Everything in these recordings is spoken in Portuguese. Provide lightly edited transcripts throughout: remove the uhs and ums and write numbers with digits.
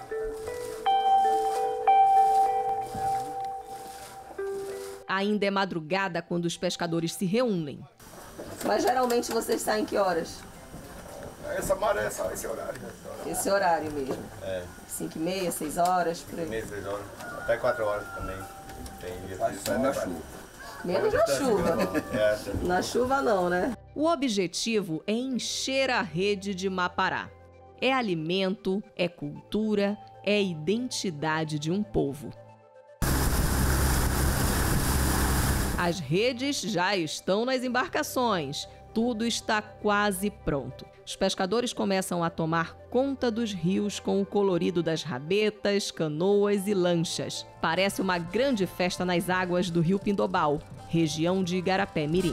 Ainda é madrugada quando os pescadores se reúnem. Mas geralmente vocês saem que horas? Essa maré é só esse horário. Esse horário mesmo? É. 5h30, 6 horas, por aí? 5h30, 6 horas. Até 4 horas também. Tem dia que sai na chuva. Menos na chuva. Na chuva não, né? O objetivo é encher a rede de Mapará. É alimento, é cultura, é identidade de um povo. As redes já estão nas embarcações. Tudo está quase pronto. Os pescadores começam a tomar conta dos rios com o colorido das rabetas, canoas e lanchas. Parece uma grande festa nas águas do Rio Pindobal, região de Igarapé-Mirim.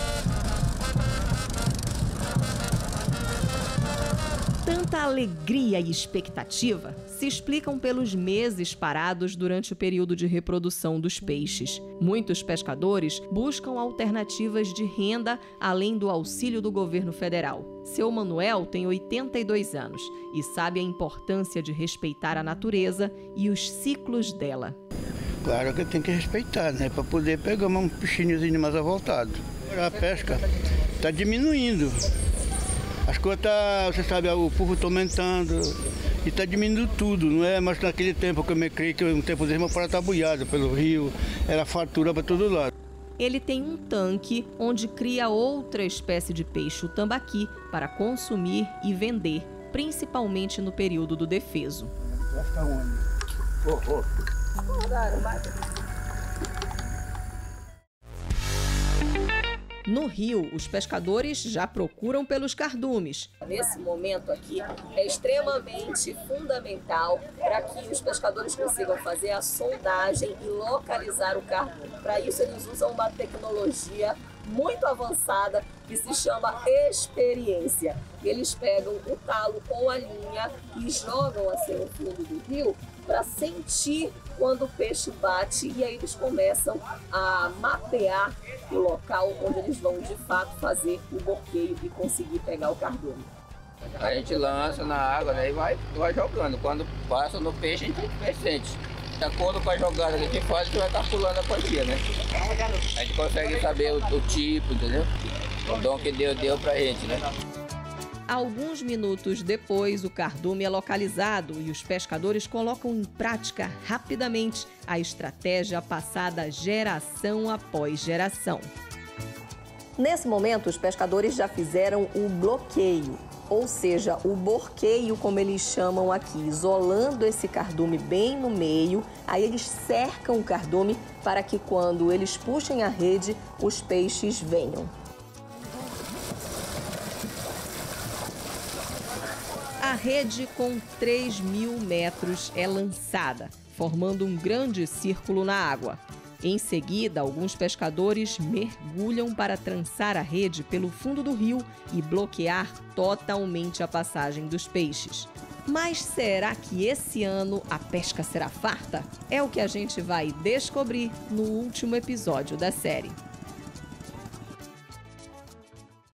Tanta alegria e expectativa se explicam pelos meses parados durante o período de reprodução dos peixes. Muitos pescadores buscam alternativas de renda além do auxílio do governo federal. Seu Manuel tem 82 anos e sabe a importância de respeitar a natureza e os ciclos dela. Claro que tem que respeitar, né? Para poder pegar um peixinhozinho mais avultado. A pesca está diminuindo. As coisas, você sabe, o povo está aumentando e está diminuindo tudo. Não é mais naquele tempo que eu me criei, que um tempo desse meu pai estava buiado pelo rio, era fartura para todo lado. Ele tem um tanque onde cria outra espécie de peixe, o tambaqui, para consumir e vender, principalmente no período do defeso. Vai ficar onde? No rio, os pescadores já procuram pelos cardumes. Nesse momento aqui é extremamente fundamental para que os pescadores consigam fazer a sondagem e localizar o cardume. Para isso eles usam uma tecnologia muito avançada que se chama experiência. Eles pegam o talo com a linha e jogam assim no fundo do rio para sentir quando o peixe bate, e aí eles começam a mapear o local onde eles vão de fato fazer o bloqueio e conseguir pegar o cardume. A gente lança na água, né, e vai jogando. Quando passa no peixe, a gente sente. De acordo com a jogada que a gente faz, a gente vai calculando a quantia, né? A gente consegue saber o tipo, entendeu? O dom que Deus deu pra gente, né? Alguns minutos depois, o cardume é localizado e os pescadores colocam em prática rapidamente a estratégia passada geração após geração. Nesse momento, os pescadores já fizeram o bloqueio, ou seja, o borqueio, como eles chamam aqui, isolando esse cardume bem no meio. Aí eles cercam o cardume para que quando eles puxem a rede, os peixes venham. A rede com 3.000 metros é lançada, formando um grande círculo na água. Em seguida, alguns pescadores mergulham para trançar a rede pelo fundo do rio e bloquear totalmente a passagem dos peixes. Mas será que esse ano a pesca será farta? É o que a gente vai descobrir no último episódio da série.